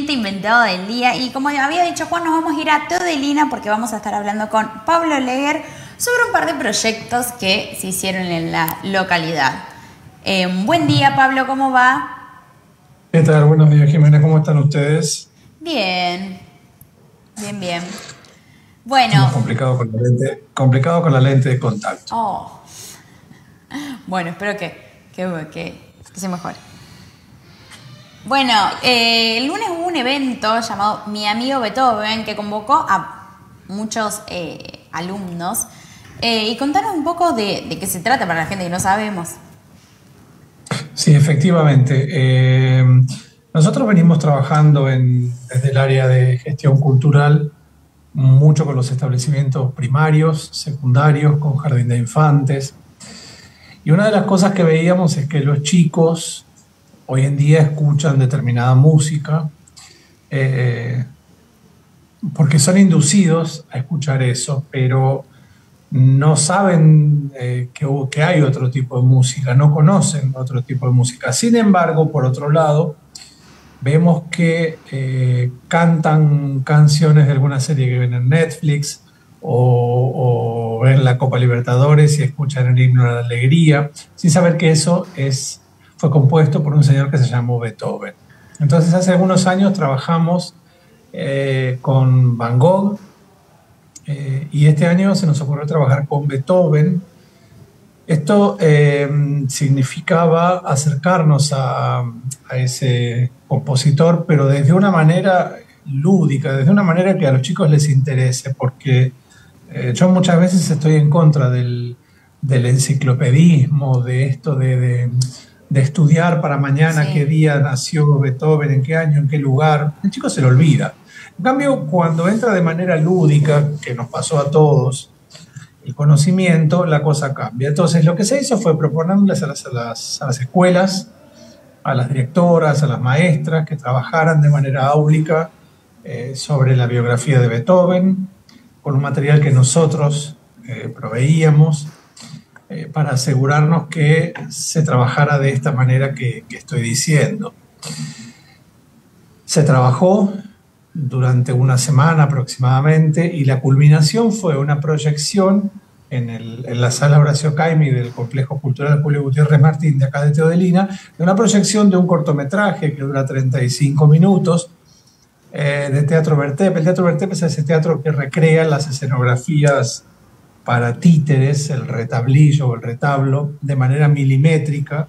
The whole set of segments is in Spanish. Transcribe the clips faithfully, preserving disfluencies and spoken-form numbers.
Mente Inventado del día. Y como había dicho Juan, nos vamos a ir a Teodelina porque vamos a estar hablando con Pablo Leger sobre un par de proyectos que se hicieron en la localidad. Eh, buen día, Pablo, ¿cómo va? ¿Qué tal? Buenos días, Jimena. ¿Cómo están ustedes? Bien, bien, bien. Bueno. Estamos complicado con la lente, complicado con la lente de contacto. Oh. Bueno, espero que, que, que, que se mejore. Bueno, eh, el lunes hubo un evento llamado Mi Amigo Beethoven que convocó a muchos eh, alumnos. Eh, y contanos un poco de, de qué se trata para la gente que no sabemos. Sí, efectivamente. Eh, nosotros venimos trabajando en, desde el área de gestión cultural mucho con los establecimientos primarios, secundarios, con jardín de infantes. Y una de las cosas que veíamos es que los chicos hoy en día escuchan determinada música eh, porque son inducidos a escuchar eso, pero no saben eh, que, que hay otro tipo de música, no conocen otro tipo de música. Sin embargo, por otro lado, vemos que eh, cantan canciones de alguna serie que ven en Netflix o, o ven la Copa Libertadores y escuchan el himno de la alegría, sin saber que eso es, fue compuesto por un señor que se llamó Beethoven. Entonces, hace algunos años trabajamos eh, con Van Gogh eh, y este año se nos ocurrió trabajar con Beethoven. Esto eh, significaba acercarnos a, a ese compositor, pero desde una manera lúdica, desde una manera que a los chicos les interese, porque eh, yo muchas veces estoy en contra del, del enciclopedismo, de esto de, de, de estudiar para mañana sí. Qué día nació Beethoven, en qué año, en qué lugar. El chico se lo olvida. En cambio, cuando entra de manera lúdica, que nos pasó a todos, el conocimiento, la cosa cambia. Entonces, lo que se hizo fue proponerles a las, a las, a las escuelas, a las directoras, a las maestras, que trabajaran de manera áulica eh, sobre la biografía de Beethoven, con un material que nosotros eh, proveíamos, eh, para asegurarnos que se trabajara de esta manera que, que estoy diciendo. Se trabajó durante una semana aproximadamente y la culminación fue una proyección en, el, en la sala Horacio Caimi del Complejo Cultural Julio Gutiérrez Martín de acá de Teodelina, de una proyección de un cortometraje que dura treinta y cinco minutos eh, de Teatro Vertepe. El Teatro Vertepe es ese teatro que recrea las escenografías para títeres, el retablillo o el retablo, de manera milimétrica.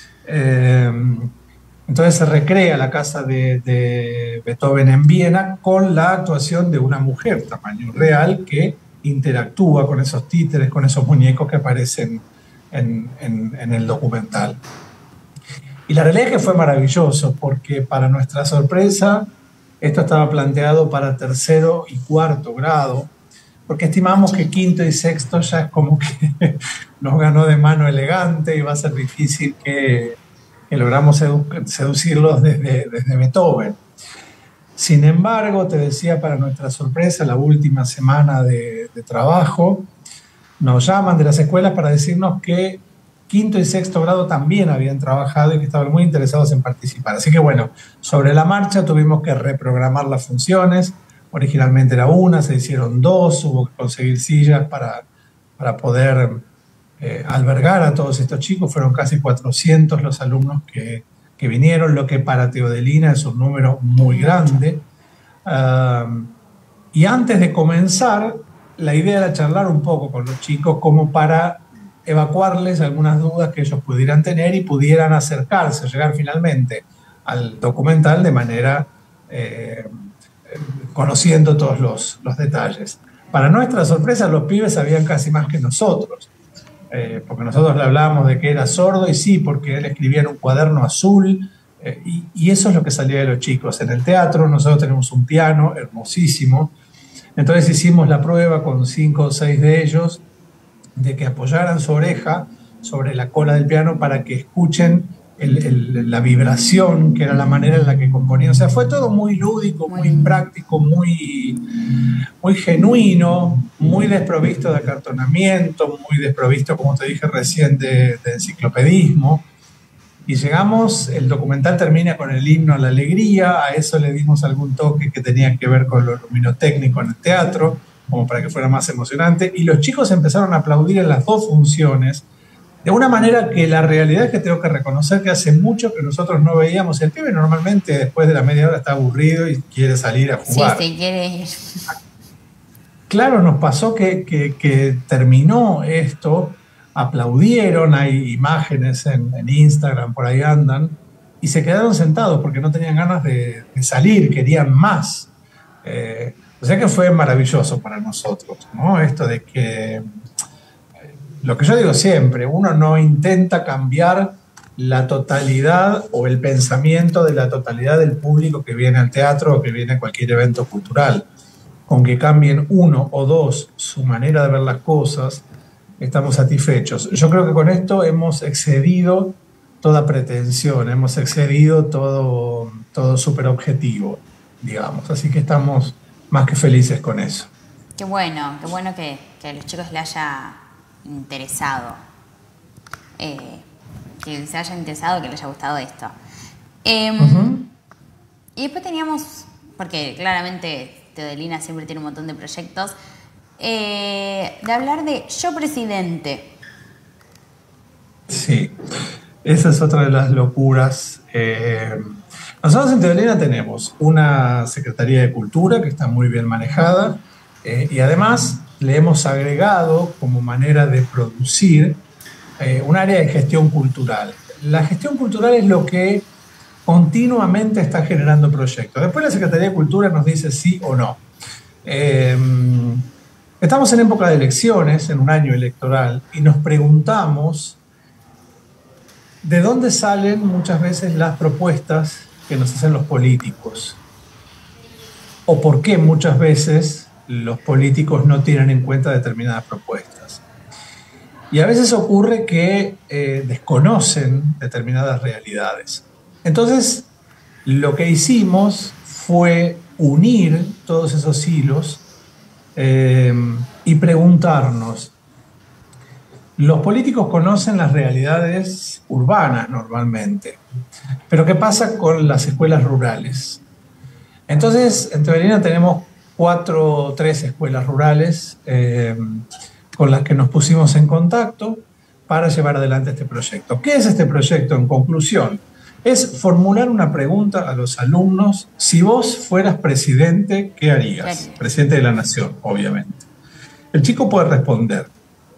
Eh, Entonces se recrea la casa de, de Beethoven en Viena con la actuación de una mujer tamaño real que interactúa con esos títeres, con esos muñecos que aparecen en, en, en el documental. Y la realidad es que fue maravilloso porque, para nuestra sorpresa, esto estaba planteado para tercero y cuarto grado, porque estimamos que quinto y sexto ya es como que nos ganó de mano elegante y va a ser difícil que que logramos sedu seducirlos desde, desde Beethoven. Sin embargo, te decía, para nuestra sorpresa, la última semana de, de trabajo, nos llaman de las escuelas para decirnos que quinto y sexto grado también habían trabajado y que estaban muy interesados en participar. Así que bueno, sobre la marcha tuvimos que reprogramar las funciones. Originalmente era una, se hicieron dos, hubo que conseguir sillas para, para poder Eh, albergar a todos estos chicos. Fueron casi cuatrocientos los alumnos que, que vinieron, lo que para Teodelina es un número muy grande. Uh, y antes de comenzar, la idea era charlar un poco con los chicos como para evacuarles algunas dudas que ellos pudieran tener y pudieran acercarse, llegar finalmente al documental de manera eh, conociendo todos los, los detalles. Para nuestra sorpresa, los pibes sabían casi más que nosotros. Eh, porque nosotros le hablábamos de que era sordo y sí, porque él escribía en un cuaderno azul eh, y, y eso es lo que salía de los chicos. En el teatro nosotros tenemos un piano hermosísimo, entonces hicimos la prueba con cinco o seis de ellos de que apoyaran su oreja sobre la cola del piano para que escuchen el, el, la vibración, que era la manera en la que componían. O sea, fue todo muy lúdico, muy práctico, muy, muy genuino, muy desprovisto de acartonamiento, muy desprovisto, como te dije recién, de, de enciclopedismo. Y llegamos, el documental termina con el himno a la alegría, a eso le dimos algún toque que tenía que ver con lo luminotécnico en el teatro, como para que fuera más emocionante, y los chicos empezaron a aplaudir en las dos funciones, de una manera que la realidad es que tengo que reconocer que hace mucho que nosotros no veíamos. El pibe normalmente después de la media hora está aburrido y quiere salir a jugar. Sí, sí, quiere ir. Claro, nos pasó que, que, que terminó esto, aplaudieron, hay imágenes en, en Instagram, por ahí andan, y se quedaron sentados porque no tenían ganas de, de salir, querían más. Eh, o sea que fue maravilloso para nosotros, ¿no? Esto de que, lo que yo digo siempre, uno no intenta cambiar la totalidad o el pensamiento de la totalidad del público que viene al teatro o que viene a cualquier evento cultural. Con que cambien uno o dos su manera de ver las cosas, estamos satisfechos. Yo creo que con esto hemos excedido toda pretensión, hemos excedido todo, todo súper objetivo, digamos. Así que estamos más que felices con eso. Qué bueno, qué bueno que, que a los chicos les haya interesado. Eh, que les haya interesado, que les haya gustado esto. Eh, uh-huh. Y después teníamos, porque claramente Teodelina siempre tiene un montón de proyectos, eh, de hablar de Yo Presidente. Sí, esa es otra de las locuras. Eh, nosotros en Teodelina tenemos una Secretaría de Cultura que está muy bien manejada, eh, y además le hemos agregado como manera de producir eh, un área de gestión cultural. La gestión cultural es lo que continuamente está generando proyectos. Después la Secretaría de Cultura nos dice sí o no. Eh, estamos en época de elecciones, en un año electoral, y nos preguntamos de dónde salen muchas veces las propuestas que nos hacen los políticos, o por qué muchas veces los políticos no tienen en cuenta determinadas propuestas. Y a veces ocurre que eh, desconocen determinadas realidades. Entonces, lo que hicimos fue unir todos esos hilos eh, y preguntarnos, los políticos conocen las realidades urbanas normalmente, pero ¿qué pasa con las escuelas rurales? Entonces, en Teodelina tenemos cuatro o tres escuelas rurales eh, con las que nos pusimos en contacto para llevar adelante este proyecto. ¿Qué es este proyecto en conclusión? Es formular una pregunta a los alumnos. Si vos fueras presidente, ¿qué harías? Presidente de la nación, obviamente. El chico puede responder,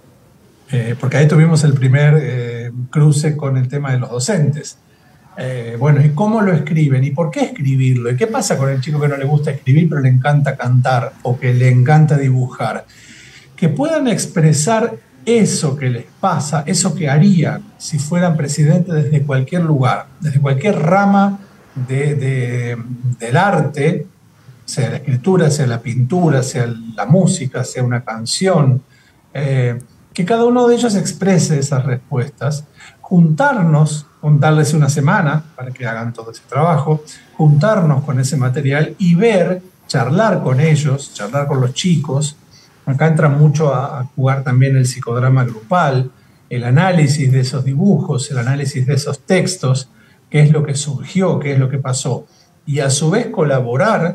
eh, porque ahí tuvimos el primer eh, cruce con el tema de los docentes. Eh, bueno, ¿y cómo lo escriben? ¿Y por qué escribirlo? ¿Y qué pasa con el chico que no le gusta escribir pero le encanta cantar o que le encanta dibujar? Que puedan expresar eso que les pasa, eso que harían si fueran presidentes desde cualquier lugar, desde cualquier rama de, de, del arte, sea la escritura, sea la pintura, sea la música, sea una canción, eh, que cada uno de ellos exprese esas respuestas, juntarnos, darles una semana para que hagan todo ese trabajo, juntarnos con ese material y ver, charlar con ellos, charlar con los chicos. Acá entra mucho a, a jugar también el psicodrama grupal, el análisis de esos dibujos, el análisis de esos textos, qué es lo que surgió, qué es lo que pasó, y a su vez colaborar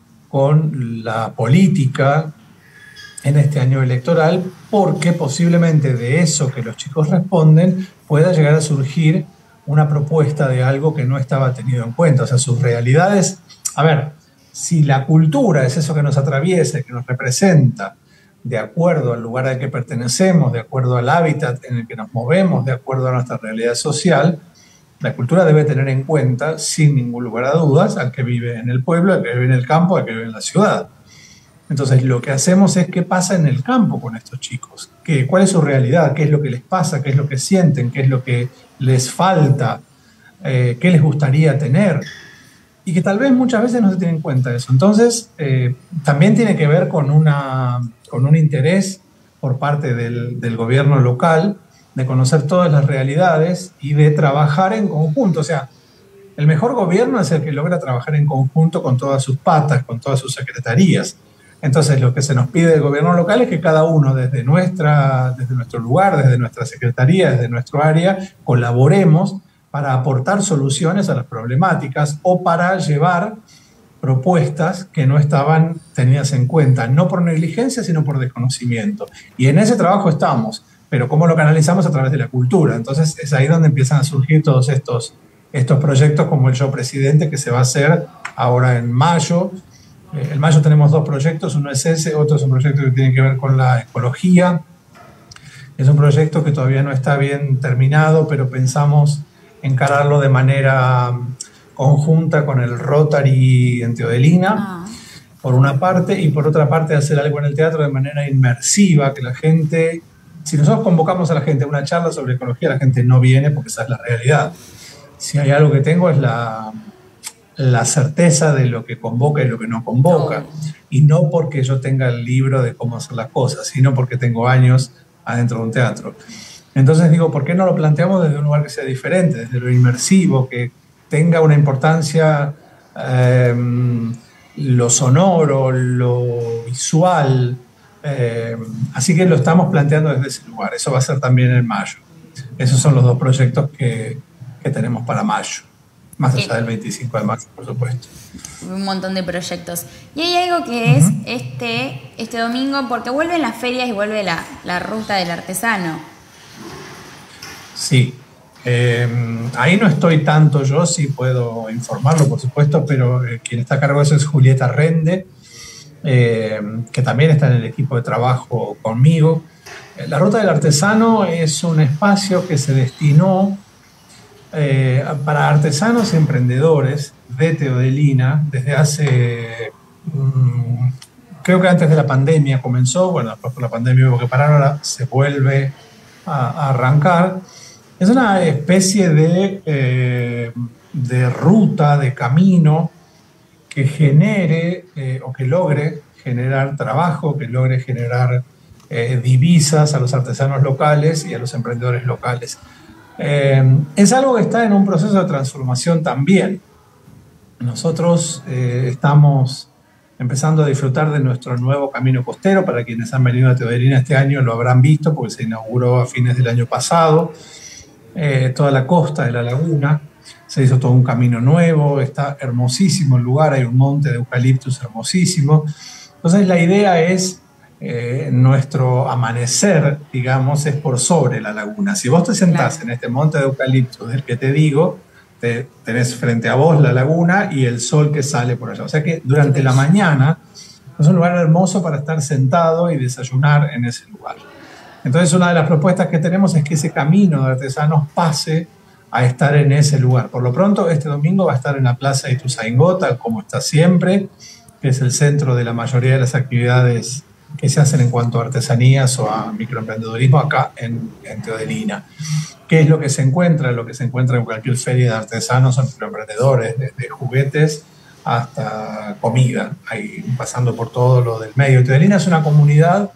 con la política en este año electoral, porque posiblemente de eso que los chicos responden pueda llegar a surgir una propuesta de algo que no estaba tenido en cuenta. O sea, sus realidades, a ver, si la cultura es eso que nos atraviesa, que nos representa, de acuerdo al lugar al que pertenecemos, de acuerdo al hábitat en el que nos movemos, de acuerdo a nuestra realidad social, la cultura debe tener en cuenta, sin ningún lugar a dudas, al que vive en el pueblo, al que vive en el campo, al que vive en la ciudad. Entonces, lo que hacemos es qué pasa en el campo con estos chicos, ¿Qué, cuál es su realidad, qué es lo que les pasa, qué es lo que sienten, qué es lo que les falta, eh, qué les gustaría tener, y que tal vez muchas veces no se tiene en cuenta eso. Entonces, eh, también tiene que ver con, una, con un interés por parte del, del gobierno local de conocer todas las realidades y de trabajar en conjunto. O sea, el mejor gobierno es el que logra trabajar en conjunto con todas sus patas, con todas sus secretarías. Entonces, lo que se nos pide del gobierno local es que cada uno desde, nuestra, desde nuestro lugar, desde nuestra secretaría, desde nuestro área, colaboremos para aportar soluciones a las problemáticas o para llevar propuestas que no estaban tenidas en cuenta, no por negligencia, sino por desconocimiento. Y en ese trabajo estamos, pero ¿cómo lo canalizamos? A través de la cultura. Entonces es ahí donde empiezan a surgir todos estos, estos proyectos, como el Yo Presidente, que se va a hacer ahora en mayo. Eh, en mayo tenemos dos proyectos, uno es ese, otro es un proyecto que tiene que ver con la ecología. Es un proyecto que todavía no está bien terminado, pero pensamos encararlo de manera conjunta con el Rotary en Teodelina, ah. por una parte, y por otra parte hacer algo en el teatro de manera inmersiva, que la gente, si nosotros convocamos a la gente a una charla sobre ecología, la gente no viene porque esa es la realidad. Si hay algo que tengo es la, la certeza de lo que convoca y lo que no convoca, no. y no porque yo tenga el libro de cómo hacer las cosas, sino porque tengo años adentro de un teatro. Entonces digo, ¿por qué no lo planteamos desde un lugar que sea diferente, desde lo inmersivo, que tenga una importancia eh, lo sonoro, lo visual? Eh, así que lo estamos planteando desde ese lugar. Eso va a ser también en mayo. Esos son los dos proyectos que, que tenemos para mayo, más allá sí. del veinticinco de marzo, por supuesto. Un montón de proyectos. Y hay algo que uh-huh. es este, este domingo, porque vuelven las ferias y vuelve la, la ruta del artesano. Sí. Eh, ahí no estoy tanto yo, sí puedo informarlo, por supuesto, pero eh, quien está a cargo de eso es Julieta Rende, eh, que también está en el equipo de trabajo conmigo. Eh, la Ruta del Artesano es un espacio que se destinó eh, para artesanos y emprendedores de Teodelina desde hace, mmm, creo que antes de la pandemia comenzó, bueno, después por la pandemia hubo que parar, ahora se vuelve a, a arrancar. Es una especie de, eh, de ruta, de camino que genere eh, o que logre generar trabajo, que logre generar eh, divisas a los artesanos locales y a los emprendedores locales. Eh, es algo que está en un proceso de transformación también. Nosotros eh, estamos empezando a disfrutar de nuestro nuevo camino costero. Para quienes han venido a Teodelina este año lo habrán visto porque se inauguró a fines del año pasado. Eh, toda la costa de la laguna, se hizo todo un camino nuevo, está hermosísimo el lugar, hay un monte de eucaliptus hermosísimo. Entonces la idea es, eh, nuestro amanecer, digamos, es por sobre la laguna. Si vos te sentás claro. en este monte de eucaliptus del que te digo, te, tenés frente a vos la laguna y el sol que sale por allá. O sea que durante la mañana es un lugar hermoso para estar sentado y desayunar en ese lugar. Entonces una de las propuestas que tenemos es que ese camino de artesanos pase a estar en ese lugar. Por lo pronto, este domingo va a estar en la Plaza Ituzaingó, tal como está siempre, que es el centro de la mayoría de las actividades que se hacen en cuanto a artesanías o a microemprendedorismo acá en, en Teodelina. ¿Qué es lo que se encuentra? Lo que se encuentra en cualquier feria de artesanos o microemprendedores, desde juguetes hasta comida, ahí pasando por todo lo del medio. Teodelina es una comunidad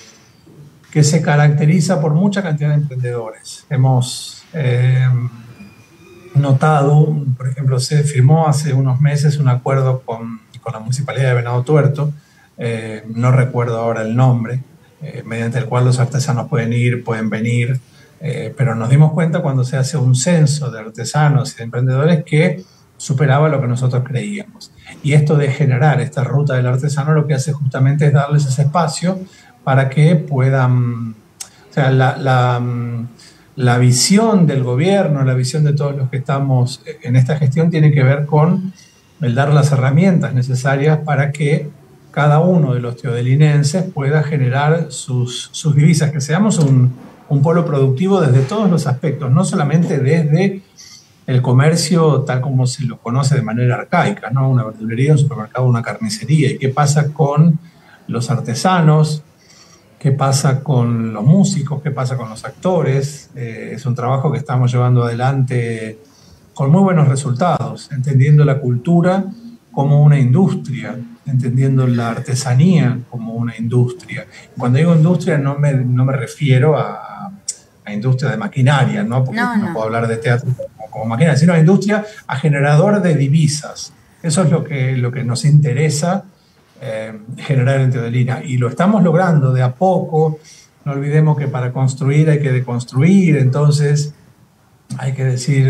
que se caracteriza por mucha cantidad de emprendedores. Hemos eh, notado, por ejemplo, se firmó hace unos meses un acuerdo con, con la Municipalidad de Venado Tuerto, eh, no recuerdo ahora el nombre, eh, mediante el cual los artesanos pueden ir, pueden venir, eh, pero nos dimos cuenta cuando se hace un censo de artesanos y de emprendedores que superaba lo que nosotros creíamos. Y esto de generar esta ruta del artesano lo que hace justamente es darles ese espacio para que puedan, o sea, la, la, la visión del gobierno, la visión de todos los que estamos en esta gestión tiene que ver con el dar las herramientas necesarias para que cada uno de los teodelinenses pueda generar sus, sus divisas, que seamos un, un polo productivo desde todos los aspectos, no solamente desde el comercio tal como se lo conoce de manera arcaica, ¿no? Una verdulería, un supermercado, una carnicería. ¿Y qué pasa con los artesanos? ¿Qué pasa con los músicos? ¿Qué pasa con los actores? Eh, es un trabajo que estamos llevando adelante con muy buenos resultados, entendiendo la cultura como una industria, entendiendo la artesanía como una industria. Cuando digo industria no me, no me refiero a, a industria de maquinaria, ¿no? Porque no, no. no puedo hablar de teatro como, como maquinaria, sino a industria, a generador de divisas. Eso es lo que, lo que nos interesa Eh, generar en Teodelina, y lo estamos logrando de a poco. No olvidemos que para construir hay que deconstruir, entonces hay que decir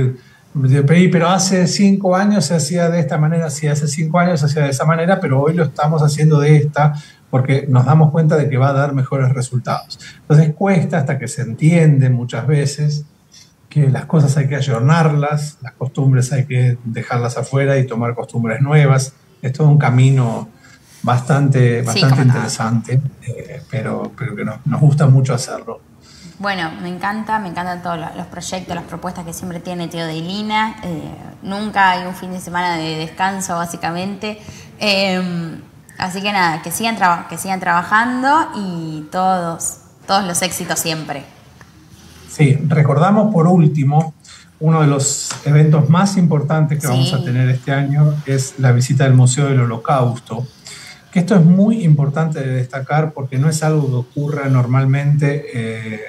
Pero hace cinco años se hacía de esta manera, sí, hace cinco años se hacía de esa manera, pero hoy lo estamos haciendo de esta porque nos damos cuenta de que va a dar mejores resultados. Entonces cuesta hasta que se entiende muchas veces que las cosas hay que ayornarlas, las costumbres hay que dejarlas afuera y tomar costumbres nuevas. Es todo un camino bastante, bastante sí, interesante, eh, pero, pero que nos, nos gusta mucho hacerlo. Bueno, me encanta, me encantan todos los proyectos, las propuestas que siempre tiene Teodelina. Eh, nunca hay un fin de semana de descanso, básicamente. Eh, así que nada, que sigan, traba- que sigan trabajando y todos, todos los éxitos siempre. Sí, recordamos por último, uno de los eventos más importantes que sí. vamos a tener este año es la visita del Museo del Holocausto. Que esto es muy importante de destacar porque no es algo que ocurra normalmente eh,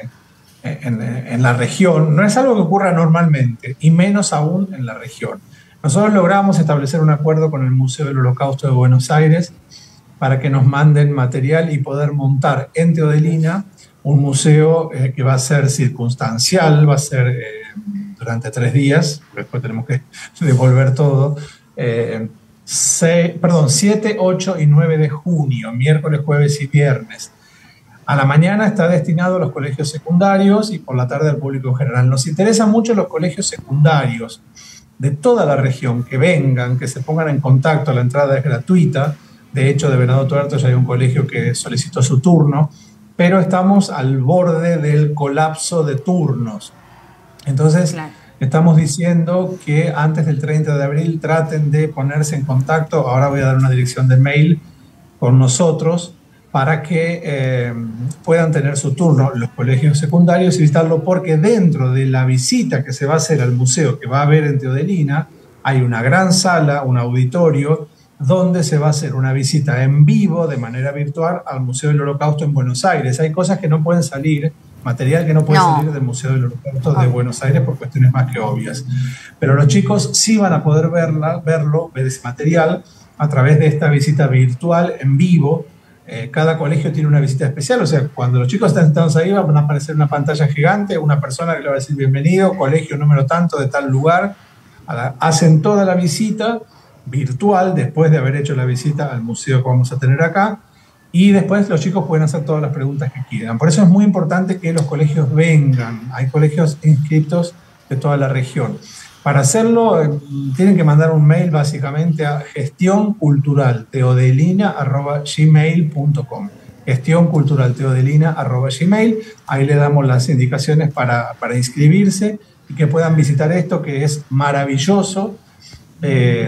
en, en la región, no es algo que ocurra normalmente, y menos aún en la región. Nosotros logramos establecer un acuerdo con el Museo del Holocausto de Buenos Aires para que nos manden material y poder montar en Teodelina un museo eh, que va a ser circunstancial, va a ser eh, durante tres días, después tenemos que devolver todo, eh, seis, perdón, siete, ocho y nueve de junio, miércoles, jueves y viernes. A la mañana está destinado a los colegios secundarios y por la tarde al público en general. Nos interesan mucho los colegios secundarios de toda la región, que vengan, que se pongan en contacto, la entrada es gratuita. De hecho, de Venado Tuerto ya hay un colegio que solicitó su turno, pero estamos al borde del colapso de turnos. Entonces, claro. Estamos diciendo que antes del treinta de abril traten de ponerse en contacto. Ahora voy a dar una dirección de mail con nosotros para que eh, puedan tener su turno en los colegios secundarios y visitarlo, porque dentro de la visita que se va a hacer al museo que va a haber en Teodelina hay una gran sala, un auditorio, donde se va a hacer una visita en vivo de manera virtual al Museo del Holocausto en Buenos Aires. Hay cosas que no pueden salir, material que no puede no. salir del Museo del Holocausto de Buenos Aires por cuestiones más que obvias. Pero los chicos sí van a poder verla, verlo, ver ese material a través de esta visita virtual en vivo. Eh, cada colegio tiene una visita especial, o sea, cuando los chicos están sentados ahí van a aparecer una pantalla gigante, una persona que le va a decir bienvenido, colegio número tanto de tal lugar. La, hacen toda la visita virtual después de haber hecho la visita al museo que vamos a tener acá. Y después los chicos pueden hacer todas las preguntas que quieran. Por eso es muy importante que los colegios vengan. Hay colegios inscritos de toda la región. Para hacerlo, eh, tienen que mandar un mail básicamente a gestión cultural teodelina arroba gmail punto com. gestión cultural teodelina arroba gmail. Ahí le damos las indicaciones para, para inscribirse y que puedan visitar esto, que es maravilloso. Eh,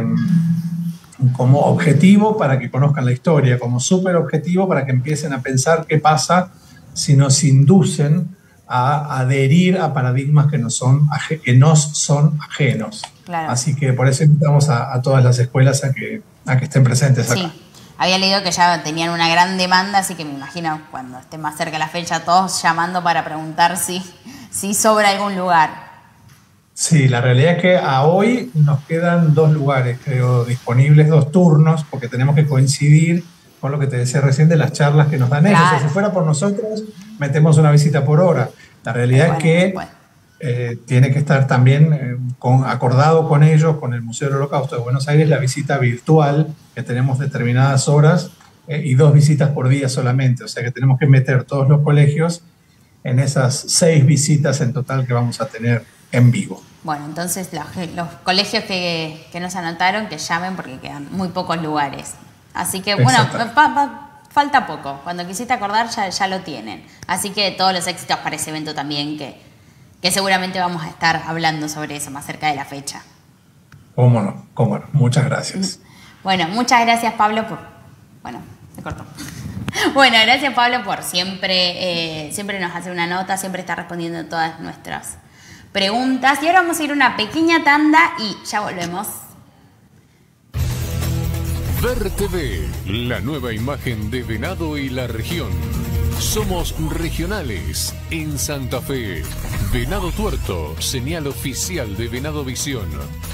como objetivo para que conozcan la historia, como súper objetivo para que empiecen a pensar qué pasa si nos inducen a adherir a paradigmas que nos son, que nos son ajenos. Claro. Así que por eso invitamos a, a todas las escuelas a que, a que estén presentes acá. Sí, había leído que ya tenían una gran demanda, así que me imagino cuando esté más cerca la fecha todos llamando para preguntar si, si sobra algún lugar. Sí, la realidad es que a hoy nos quedan dos lugares, creo, disponibles, dos turnos, porque tenemos que coincidir con lo que te decía recién de las charlas que nos dan ellos. Claro. O sea, si fuera por nosotros, metemos una visita por hora. La realidad bueno, es que bueno. eh, tiene que estar también eh, con, acordado con ellos, con el Museo del Holocausto de Buenos Aires, la visita virtual, que tenemos determinadas horas eh, y dos visitas por día solamente. O sea que tenemos que meter todos los colegios en esas seis visitas en total que vamos a tener en vivo. Bueno, entonces los, los colegios que, que no se anotaron, que llamen porque quedan muy pocos lugares. Así que, bueno, pa, pa, falta poco. Cuando quisiste acordar ya, ya lo tienen. Así que todos los éxitos para ese evento también, que, que seguramente vamos a estar hablando sobre eso más cerca de la fecha. Cómo no, cómo no. Muchas gracias. Bueno, muchas gracias, Pablo, por... Bueno, me cortó. Bueno, gracias, Pablo, por siempre, eh, siempre nos hace una nota, siempre está respondiendo a todas nuestras preguntas. Y ahora vamos a ir a una pequeña tanda y ya volvemos. Ver T V, la nueva imagen de Venado y la región. Somos regionales en Santa Fe. Venado Tuerto, señal oficial de Venado Visión.